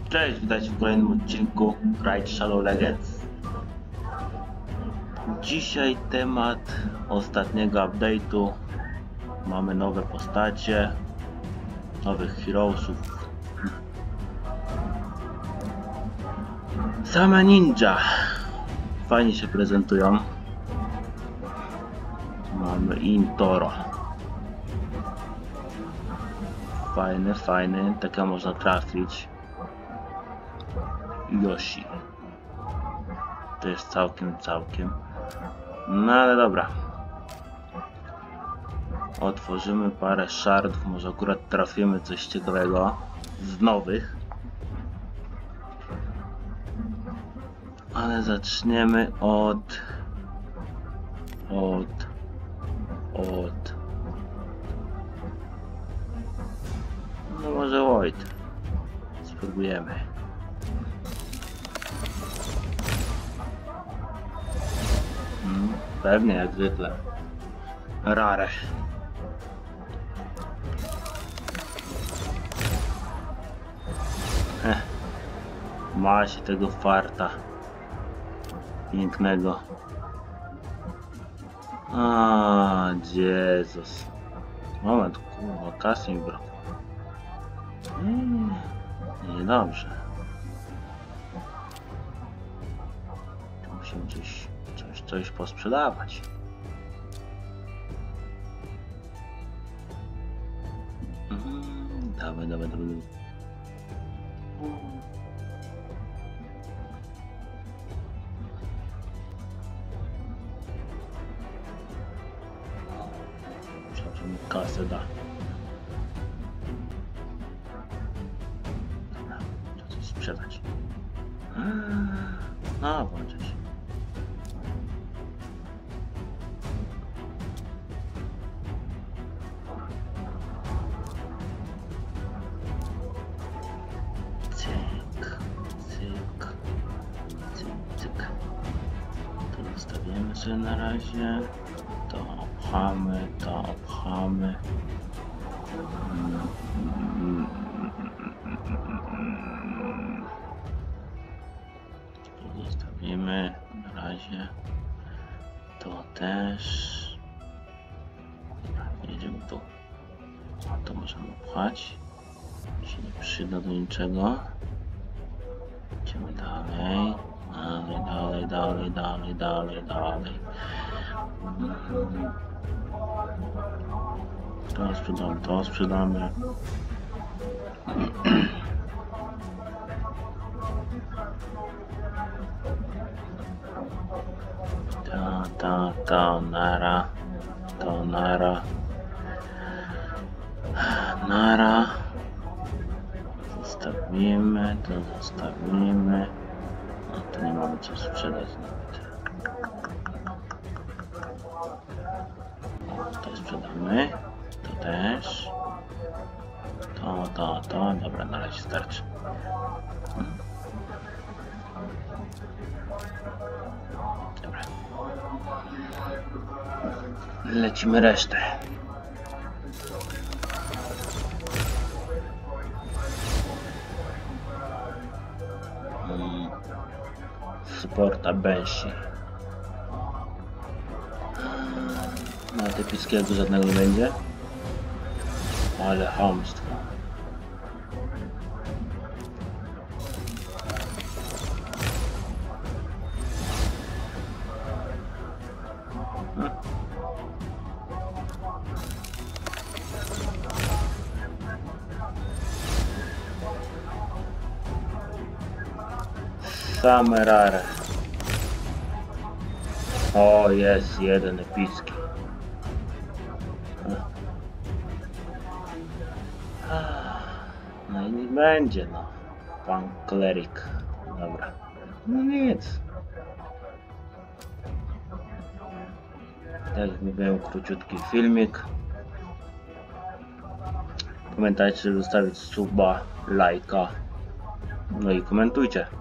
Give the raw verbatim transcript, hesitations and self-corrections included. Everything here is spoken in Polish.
Cześć, witajcie w kolejnym odcinku Raid Shadow Legends. Dzisiaj temat ostatniego update'u. Mamy nowe postacie, nowych heroesów. Same ninja fajnie się prezentują. Mamy Intoro. Fajny, fajny, taka można trafić. Yoshi. To jest całkiem, całkiem. No ale dobra. Otworzymy parę shardów, może akurat trafimy coś ciekawego z nowych. Ale zaczniemy od... Od... Od... No może Void. Spróbujemy. Hmm, pewnie jak zwykle. Rare. Heh. Ma się tego farta. Pięknego. A, Jezus. Moment, kurwa, kasy mi brakło. Hmm, niedobrze. Musimy coś, coś, coś posprzedawać. Mm, dawaj, dawaj, dawaj. Myślałem, że mi kasę da. Dobra, trzeba coś sprzedać. No, włączę się. Cyk, cyk, cyk, cyk. To zostawimy sobie na razie. To obchamy, to obchamy. To zostawimy na razie. To też. Dobra, jedziemy tu. To możemy obchać. Się nie przyda do niczego. Idziemy dalej. Dalej, dalej, dalej, dalej, dalej, dalej. To sprzedamy, to sprzedamy. Ta, ta, ta, nara. To nara. Nara. Zostawimy, to zostawimy. No to nie mamy co sprzedać nawet. To sprzedamy. To też. To, to, to. Dobra, na razie starczy. Dobra. Lecimy resztę. Hmm. Supporta Bensi. No typickiego żadnego nie będzie. Ale chamstwo. Hmm. Same rare. O, jest jeden epicki. No i nie będzie, no. Pan klerik. Dobra. No nic. Tak jak mówiłem, króciutki filmik. Pamiętajcie, żeby zostawić suba, lajka. No i komentujcie.